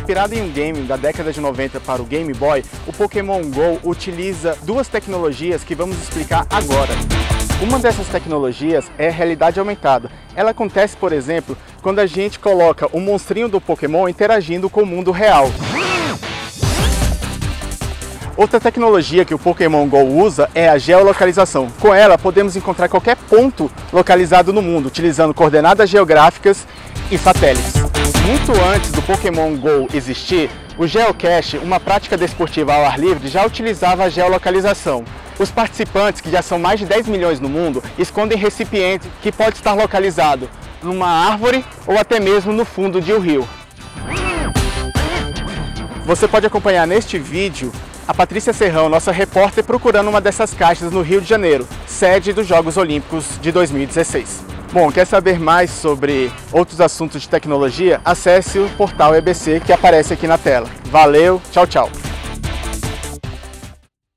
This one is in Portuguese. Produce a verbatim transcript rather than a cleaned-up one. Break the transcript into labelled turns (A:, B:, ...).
A: Inspirado em um game da década de noventa para o Game Boy, o Pokémon Go utiliza duas tecnologias que vamos explicar agora. Uma dessas tecnologias é a realidade aumentada. Ela acontece, por exemplo, quando a gente coloca o monstrinho do Pokémon interagindo com o mundo real. Outra tecnologia que o Pokémon Go usa é a geolocalização. Com ela, podemos encontrar qualquer ponto localizado no mundo, utilizando coordenadas geográficas e satélites. Muito antes do Pokémon Go existir, o geocache, uma prática desportiva ao ar livre, já utilizava a geolocalização. Os participantes, que já são mais de dez milhões no mundo, escondem recipiente que pode estar localizado numa árvore ou até mesmo no fundo de um rio. Você pode acompanhar neste vídeo a Patrícia Serrão, nossa repórter, procurando uma dessas caixas no Rio de Janeiro, sede dos Jogos Olímpicos de dois mil e dezesseis. Bom, quer saber mais sobre outros assuntos de tecnologia? Acesse o portal E B C que aparece aqui na tela. Valeu, tchau, tchau!